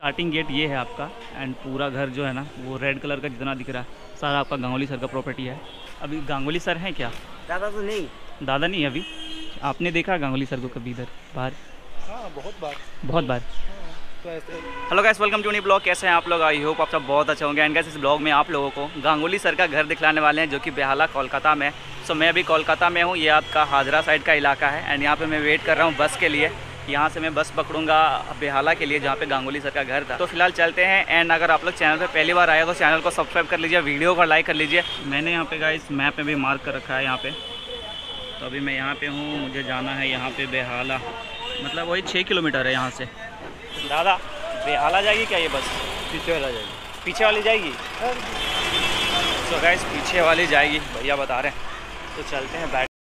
Starting gate ये है आपका एंड पूरा घर जो है ना वो रेड कलर का जितना दिख रहा है सारा आपका गांगुली सर का प्रॉपर्टी है। अभी गांगुली सर हैं क्या? दादा तो नहीं। दादा नहीं अभी। आपने देखा गांगुली सर को कभी इधर बाहर? हाँ, बहुत बार। बहुत बार। तो ऐसे hello guys, welcome to new blog. कैसे हैं आप लोग? आई होप आप सब बहुत अच्छे होंगे। एंड गाइस इस ब्लॉग में आप लोगों को गांगुली सर का घर दिखलाने वाले हैं जो कि बेहाला कोलकाता में। सो मैं अभी कोलकाता में हूँ। ये आपका हाजरा साइड का इलाका है एंड यहाँ पे मैं वेट कर रहा हूँ बस के लिए। यहाँ से मैं बस पकड़ूंगा बेहाला के लिए जहाँ पे गांगुली सर का घर था। तो फिलहाल चलते हैं। एंड अगर आप लोग चैनल पे पहली बार आए तो चैनल को सब्सक्राइब कर लीजिए, वीडियो को लाइक कर लीजिए। मैंने यहाँ पे गाइस मैप में भी मार्क कर रखा है यहाँ पे। तो अभी मैं यहाँ पे हूँ, मुझे जाना है यहाँ पे बेहाला, मतलब वही 6 किलोमीटर है यहाँ से। दादा बेहाला जाएगी क्या ये बस? पीछे वाला जाएगी। पीछे वाली जाएगी? तो गाइस पीछे वाली जाएगी, भैया बता रहे हैं। तो चलते हैं बैठ।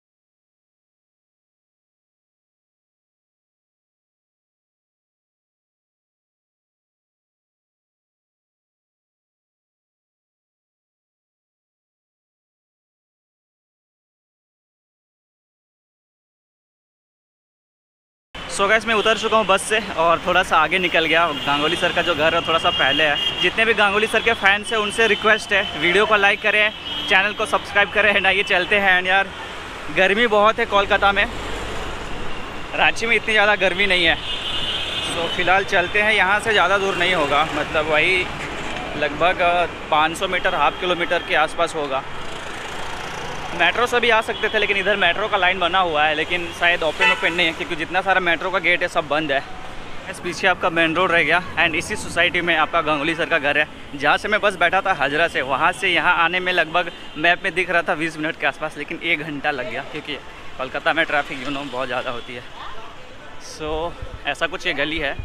सो गाइस मैं उतर चुका हूँ बस से और थोड़ा सा आगे निकल गया। गांगुली सर का जो घर है थोड़ा सा पहले है। जितने भी गांगुली सर के फैंस हैं उनसे रिक्वेस्ट है वीडियो को लाइक करें, चैनल को सब्सक्राइब करें। एंड आइए चलते हैं। एंड यार गर्मी बहुत है कोलकाता में, रांची में इतनी ज़्यादा गर्मी नहीं है। सो फिलहाल चलते हैं। यहाँ से ज़्यादा दूर नहीं होगा, मतलब वही लगभग 500 मीटर, हाफ किलोमीटर के आसपास होगा। मेट्रो से भी आ सकते थे लेकिन इधर मेट्रो का लाइन बना हुआ है, लेकिन शायद ओपन नहीं है क्योंकि जितना सारा मेट्रो का गेट है सब बंद है। इस पीछे आपका मेन रोड रह गया एंड इसी सोसाइटी में आपका गांगुली सर का घर है। जहाँ से मैं बस बैठा था हाजरा से, वहाँ से यहाँ आने में लगभग मैप में दिख रहा था 20 मिनट के आसपास, लेकिन 1 घंटा लग गया क्योंकि कोलकाता में ट्रैफिक बहुत ज़्यादा होती है। सो ऐसा कुछ ये गली है।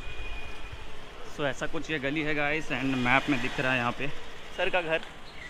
ऐसा कुछ ये गली है गाइस एंड मैप में दिख रहा है यहाँ पे सर का घर।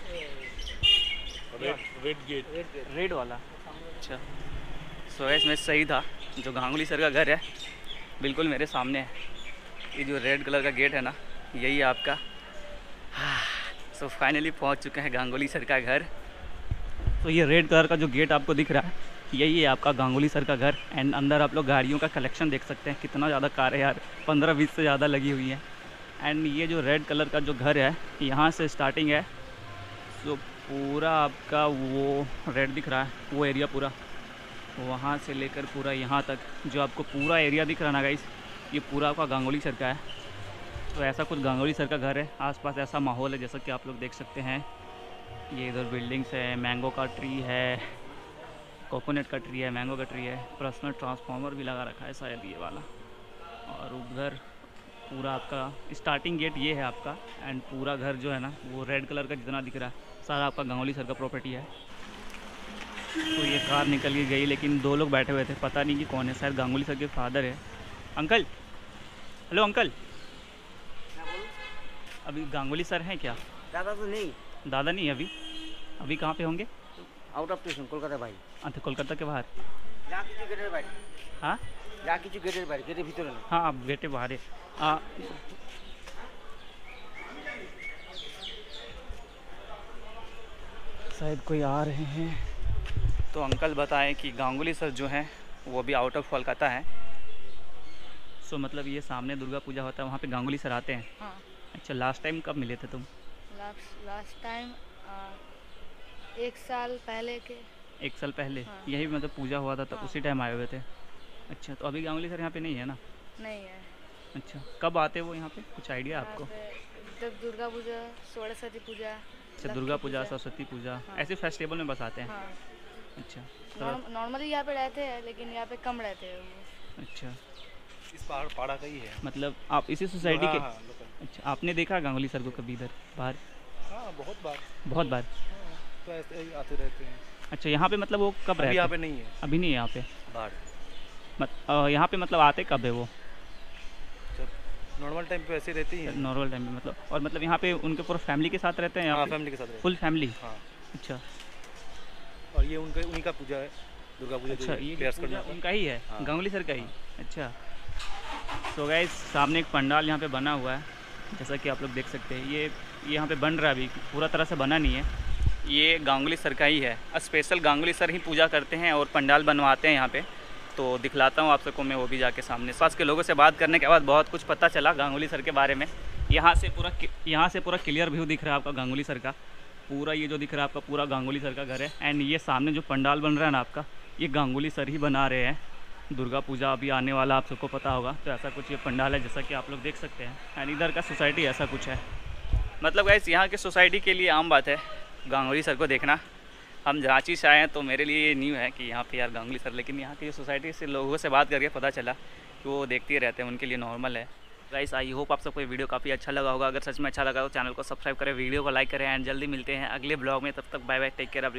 Red gate. रेड वाला? अच्छा। सो इसमें सही था, जो गांगुली सर का घर है बिल्कुल मेरे सामने है। ये जो रेड कलर का गेट है ना, यही है आपका। सो फाइनली पहुंच चुके हैं गांगुली सर का घर। तो ये रेड कलर का जो गेट आपको दिख रहा है यही है आपका गांगुली सर का घर। एंड अंदर आप लोग गाड़ियों का कलेक्शन देख सकते हैं, कितना ज़्यादा कार है यार, 15-20 से ज़्यादा लगी हुई है। एंड ये जो रेड कलर का जो घर है यहाँ से स्टार्टिंग है। सो पूरा आपका वो रेड दिख रहा है वो एरिया पूरा, वहाँ से लेकर पूरा यहाँ तक जो आपको पूरा एरिया दिख रहा है ना गाइस, ये पूरा आपका गांगुली सर का है। तो ऐसा कुछ गांगुली सर का घर है। आसपास ऐसा माहौल है जैसा कि आप लोग देख सकते हैं। ये इधर बिल्डिंग्स है, मैंगो का ट्री है, कोकोनट का ट्री है, मैंगो का ट्री है, पर्सनल ट्रांसफार्मर भी लगा रखा है शायद ये वाला। और उधर पूरा आपका स्टार्टिंग गेट ये है आपका एंड पूरा घर जो है ना वो रेड कलर का जितना दिख रहा है सारा आपका गांगुली सर का प्रॉपर्टी है। तो ये कार निकल के गई लेकिन 2 लोग बैठे हुए थे, पता नहीं कि कौन है, शायद गांगुली सर के फादर है। अंकल, हेलो अंकल, अभी गांगुली सर हैं क्या? दादा तो नहीं। दादा नहीं अभी। अभी कहाँ पे होंगे? आउट ऑफ स्टेशन कोलकाता भाई। अच्छा, कोलकाता के बाहर। যা কিছু গেটের বাইরে। हाँ যা কিছু গেটের বাইরে, গেটের ভিতরে না। हाँ, आप गेटे बाहर है। शायद कोई आ रहे हैं। तो अंकल बताएं कि गांगुली सर जो हैं वो भी आउट ऑफ कोलकाता है। सो मतलब ये सामने दुर्गा पूजा होता है, वहाँ पे गांगुली सर आते हैं। हाँ। अच्छा, लास्ट टाइम कब मिले थे तुम? लास्ट टाइम 1 साल पहले के। 1 साल पहले? हाँ। यही मतलब पूजा हुआ था तो हाँ। उसी टाइम आए हुए थे। अच्छा, तो अभी गांगुली सर यहाँ पे नहीं है ना? नहीं है। अच्छा, कब आते वो यहाँ पे, कुछ आइडिया यहाँ आपको? पे जब दुर्गा पूजा, सरस्वती पूजा। अच्छा, दुर्गा पूजा, सरस्वती पूजा, हाँ। ऐसे फेस्टिवल में बस आते हैं? हाँ। अच्छा, तो नॉर्मली यहाँ पे रहते हैं लेकिन यहाँ पे कम रहते हैं वो। अच्छा, इस पाड़ा का ही है। मतलब आप इसी सोसाइटी के? हाँ, लोकल। अच्छा, आपने देखा गांगुली सर को कभी इधर बाहर? हाँ, बहुत बार। बहुत बार। तो ऐसे ही आते रहते हैं। अच्छा, यहाँ पे मतलब वो कब अभी रहते? यहाँ पे नहीं है। अभी नहीं है यहाँ पे। बाहर यहाँ पे मतलब आते कब है वो? नॉर्मल टाइम पे ऐसे रहती है। नॉर्मल टाइम में मतलब, और मतलब यहाँ पे उनके पूरा फैमिली के साथ रहते हैं यहाँ हाँ, पे? फैमिली के साथ रहते फुल फैमिली? हैं। हाँ। अच्छा। और ये उन्हीं का पूजा है, दुर्गा पूजा। अच्छा, ये प्रेयर्स पूजा करना उनका ही है? हाँ। गांगुली सर का ही? अच्छा। तो गाइस सामने एक पंडाल यहाँ पे बना हुआ है जैसा कि आप लोग देख सकते हैं। ये यहाँ पे बन रहा है, अभी पूरा तरह से बना नहीं है। ये गांगुली सर का ही है, स्पेशल गांगुली सर ही पूजा करते हैं और पंडाल बनवाते हैं यहाँ पे। तो दिखलाता हूँ आप सबको मैं वो भी जाके सामने। पास के लोगों से बात करने के बाद बहुत कुछ पता चला गांगुली सर के बारे में। यहाँ से पूरा क्लियर व्यू दिख रहा है आपका गांगुली सर का। पूरा ये जो दिख रहा है आपका पूरा गांगुली सर का घर है। एंड ये सामने जो पंडाल बन रहा है ना आपका, ये गांगुली सर ही बना रहे हैं। दुर्गा पूजा अभी आने वाला आप सबको पता होगा, तो ऐसा कुछ ये पंडाल है जैसा कि आप लोग देख सकते हैं। एंड इधर का सोसाइटी ऐसा कुछ है। मतलब गाइस यहाँ के सोसाइटी के लिए आम बात है गांगुली सर को देखना। हम रांची से आए हैं तो मेरे लिए ये न्यू है कि यहाँ पे यार गांगुली सर, लेकिन यहाँ की सोसाइटी से लोगों से बात करके पता चला कि वो देखते ही रहते हैं, उनके लिए नॉर्मल है। गाइस आई होप आप सबको ये वीडियो काफ़ी अच्छा लगा होगा। अगर सच में अच्छा लगा तो चैनल को सब्सक्राइब करें, वीडियो को लाइक करें एंड जल्दी मिलते हैं अगले ब्लॉग में। तब तक बाय बाय, टेक केयर।